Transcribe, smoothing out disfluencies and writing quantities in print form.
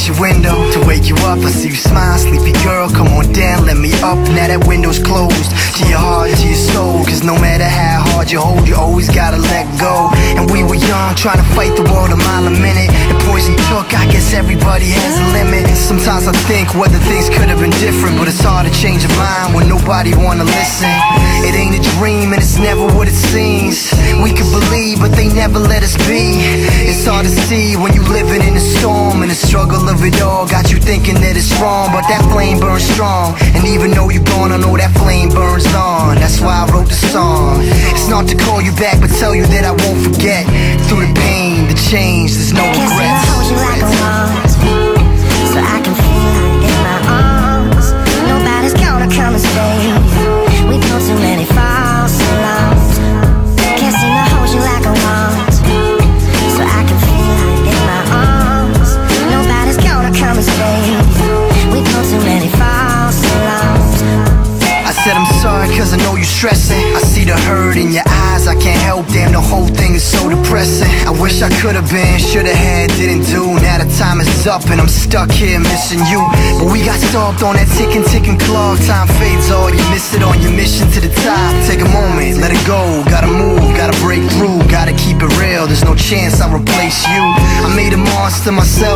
at your window to wake you up. I see you smile, sleepy girl, come on down, let me up. Now that window's closed to your heart, to your soul. Cause no matter how hard you hold, you always gotta let go. And we were young, trying to fight the world a mile a minute. And poison took, I guess everybody has a limit. Sometimes I think whether things could have been different, but it's hard to change your mind when nobody wanna listen. It ain't a dream and it's never what it seems. We could believe, but they never let us be. It's hard to see when you living in a storm, and the struggle of it all got you thinking that it's wrong. But that flame burns strong, and even though you're gone, I know that flame burns on. That's why I wrote the song. It's not to call you back, but tell you that I won't forget. Through the pain, the change, there's no regrets. Can't say I hold you like I want, so I can feel it in my arms. Nobody's gonna come and save you. We've known too many false alarms. Can't seem to hold you like I want, so I can feel it in my arms. Nobody's gonna come and save you. We've known too many false alarms. I said I'm sorry cause I know you're stressing. I see the hurt in your eyes, I can't help, damn, the whole thing is so depressing. I wish I could've been, should've had, didn't do. Now the time is up and I'm stuck here missing you. But we got stopped on that ticking clock. Time fades all, you miss it on your mission to the top. Take a moment, let it go, gotta move, gotta break through. Gotta keep it real, there's no chance I'll replace you. I made a monster myself